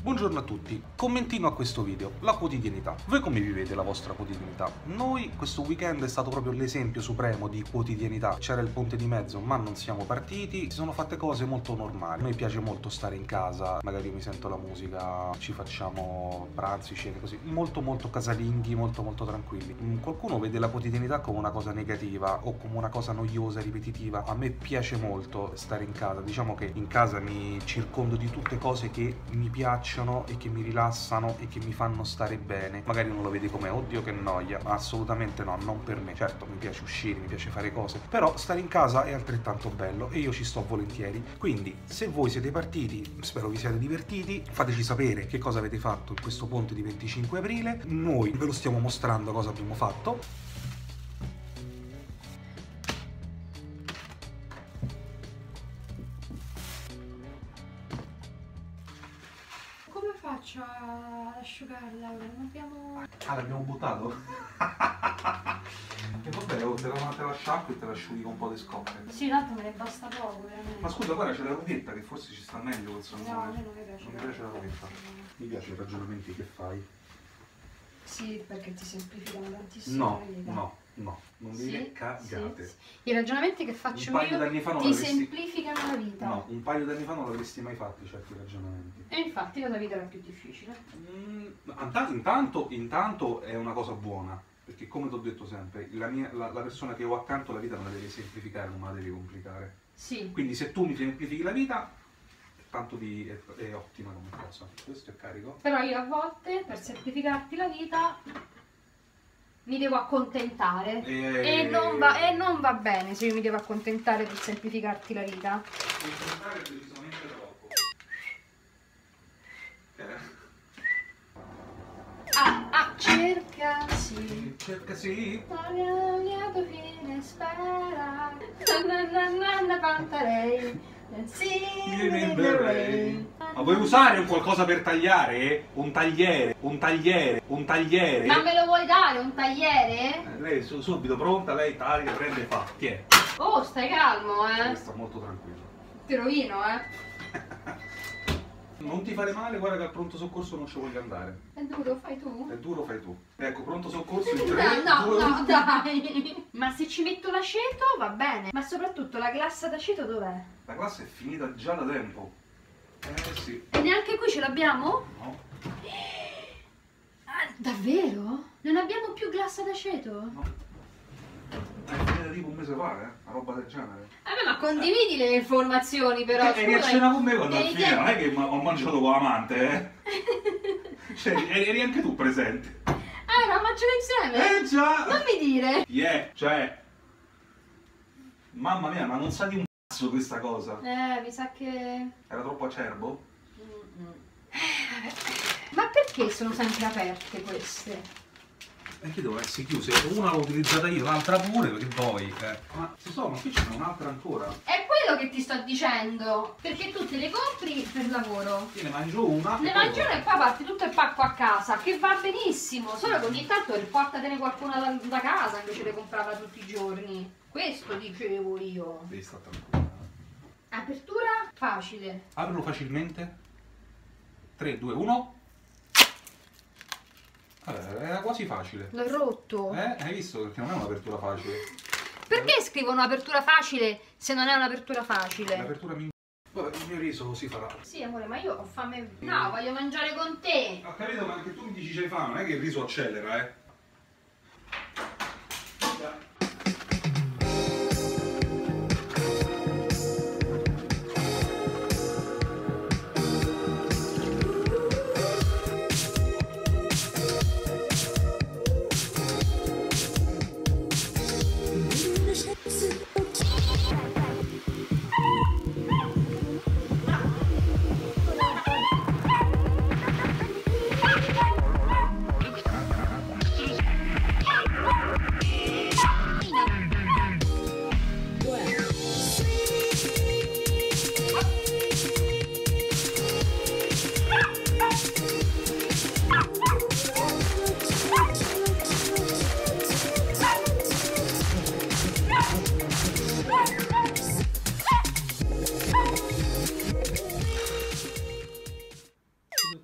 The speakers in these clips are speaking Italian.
Buongiorno a tutti, commentino a questo video, la quotidianità. Voi come vivete la vostra quotidianità? Noi questo weekend è stato proprio l'esempio supremo di quotidianità. C'era il ponte di mezzo ma non siamo partiti, si sono fatte cose molto normali. A noi piace molto stare in casa, magari mi sento la musica, ci facciamo pranzi, cene così, molto casalinghi, molto tranquilli. Qualcuno vede la quotidianità come una cosa negativa o come una cosa noiosa, ripetitiva. A me piace molto stare in casa, diciamo che in casa mi circondo di tutte cose che mi piacciono e che mi rilassano e che mi fanno stare bene. Magari non lo vedi come oddio che noia, ma assolutamente no, non per me. Certo, mi piace uscire, mi piace fare cose, però stare in casa è altrettanto bello e io ci sto volentieri. Quindi se voi siete partiti, spero vi siate divertiti, fateci sapere che cosa avete fatto in questo ponte di 25 aprile. Noi ve lo stiamo mostrando cosa abbiamo fatto. Faccio ad asciugarla, non abbiamo... Ah, l'abbiamo buttato? E vabbè, te la sciacqui e te la asciughi con un po' di scoppe. Sì, tanto me ne basta poco, veramente. Ma scusa, guarda, c'è la rughetta che forse ci sta meglio col salmone. No, a me non mi piace. Non mi piace la rughetta. Mi piace i ragionamenti che fai. Sì, perché ti semplificano tantissimo la vita. No, non mi dire cagate. Sì. I ragionamenti che faccio io ti semplificano la vita. No, un paio d'anni fa non l'avresti mai fatti certi ragionamenti. E infatti la tua vita era più difficile. Intanto è una cosa buona, perché come ti ho detto sempre, la persona che ho accanto la vita me la deve semplificare, non me la deve complicare. Sì. Quindi se tu mi semplifichi la vita, è ottima come cosa. Questo è carico. Però io a volte, per semplificarti la vita, mi devo accontentare e non va bene se io mi devo accontentare per semplificarti la vita. Accontentare è decisamente troppo. Cerca sì. La tua fine spera. Pantarei. Ma vuoi usare un qualcosa per tagliare? Un tagliere. Ma me lo vuoi dare un tagliere? Lei subito pronta, lei taglia, prende e fa. Chi è? Oh, stai calmo, Sta molto tranquillo. Ti rovino, Non ti fare male, guarda che al pronto soccorso non ci voglio andare. È duro, fai tu? È duro, fai tu. Ecco, pronto soccorso in 3, No, 2, 1. dai. Ma se ci metto l'aceto va bene. Ma soprattutto la glassa d'aceto dov'è? La classe è finita già da tempo. Sì. E neanche qui ce l'abbiamo? No. Ah, davvero? Non abbiamo più glassa d'aceto? No. È finita tipo un mese fa, una roba del genere. Vabbè, ma condividi le informazioni però. Eri a cena con me quando al fine, non è che ho mangiato con l'amante, Cioè, eri anche tu presente. Ah, eravamo mangiato insieme? Già! Non mi dire! Cioè... Mamma mia, ma non sa di un cazzo questa cosa. Mi sa che... Era troppo acerbo? Vabbè. Ma perché sono sempre aperte queste? Perché devono essere chiuse? Una l'ho utilizzata io, l'altra pure, perché poi... Ma qui c'è un'altra ancora. È quello che ti sto dicendo! Perché tu te le compri per lavoro. Io ne mangio una. Ne mangio una e poi parti tutto il pacco a casa, che va benissimo, solo che ogni tanto portatene qualcuna da casa invece di comprarla tutti i giorni. Questo dicevo io. Devi stare tranquilla. Apertura facile. Aprilo facilmente. 3, 2, 1. Vabbè, era quasi facile. L'ho rotto. Hai visto? Perché non è un'apertura facile. Perché scrivono apertura facile se non è un'apertura facile? L'apertura Vabbè, il mio riso si farà. Sì, amore, ma io ho fame. No, voglio mangiare con te. Ho capito, ma anche tu mi dici c'hai fame, non è che il riso accelera,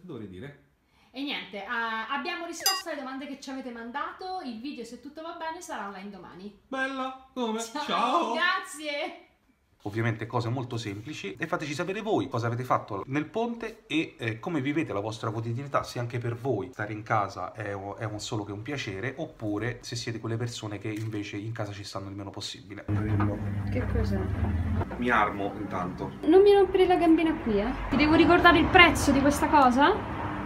dovrei dire? E niente, abbiamo risposto alle domande che ci avete mandato. Il video, se tutto va bene, sarà online domani. Bella, come? Ciao. Grazie. Ovviamente cose molto semplici, e fateci sapere voi cosa avete fatto nel ponte e come vivete la vostra quotidianità, se anche per voi stare in casa è un solo che un piacere, oppure se siete quelle persone che invece in casa ci stanno il meno possibile. Che cos'è? Mi armo intanto. Non mi rompere la gambina qui, eh? Ti devo ricordare il prezzo di questa cosa?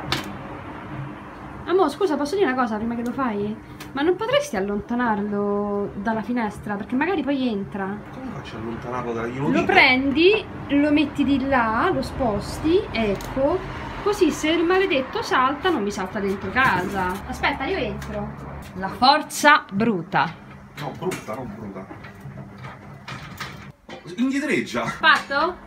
Amore, scusa, posso dire una cosa prima che lo fai? Ma non potresti allontanarlo dalla finestra? Perché magari poi entra. Come faccio a allontanarlo dalla Lo prendi, lo metti di là, lo sposti, ecco. Così se il maledetto salta, non mi salta dentro casa. Aspetta, io entro. La forza bruta. No, brutta, non brutta. Indietreggia. Fatto?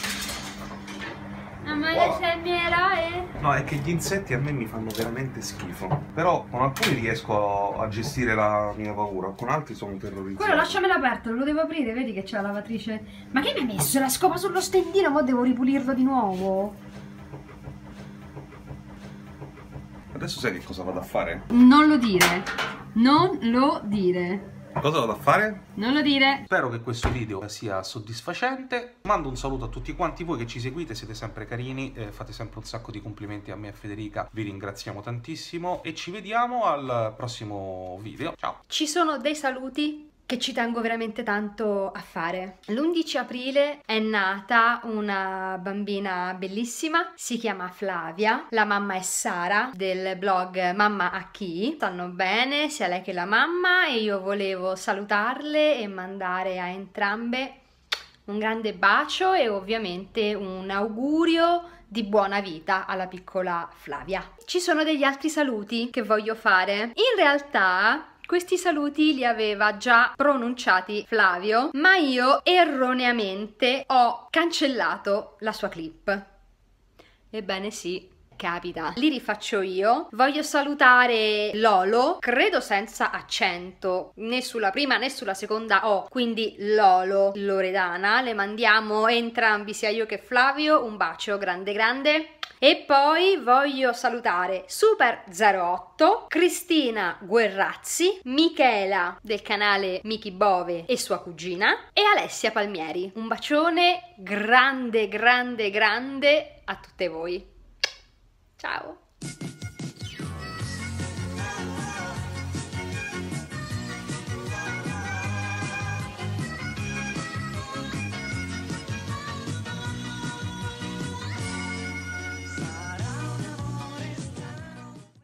Ma sei il mio eroe? No, è che gli insetti a me mi fanno veramente schifo. Però con alcuni riesco a gestire la mia paura, con altri sono terrorizzato. Quello lasciamelo aperto, lo devo aprire, vedi che c'è la lavatrice. Ma che mi hai messo la scopa sullo stendino? Mo devo ripulirlo di nuovo. Adesso sai che cosa vado a fare? Non lo dire. Non lo dire. Cosa vado a fare? Non lo dire. Spero che questo video sia soddisfacente. Mando un saluto a tutti quanti voi che ci seguite, siete sempre carini, fate sempre un sacco di complimenti a me e a Federica, vi ringraziamo tantissimo e ci vediamo al prossimo video. Ciao! Ci sono dei saluti che ci tengo veramente tanto a fare. L'11 aprile è nata una bambina bellissima, si chiama Flavia, la mamma è Sara del blog Mamma a chi. Stanno bene sia lei che la mamma e io volevo salutarle e mandare a entrambe un grande bacio e ovviamente un augurio di buona vita alla piccola Flavia. Ci sono degli altri saluti che voglio fare. In realtà questi saluti li aveva già pronunciati Flavio, ma io erroneamente ho cancellato la sua clip. Ebbene sì, capita. Li rifaccio io. Voglio salutare Lolo, credo senza accento, né sulla prima né sulla seconda O, quindi Lolo, Loredana. Le mandiamo entrambi, sia io che Flavio, un bacio grande grande. E poi voglio salutare Super08, Cristina Guerrazzi, Michela del canale Miki Bove e sua cugina e Alessia Palmieri. Un bacione grande grande grande a tutte voi. Ciao!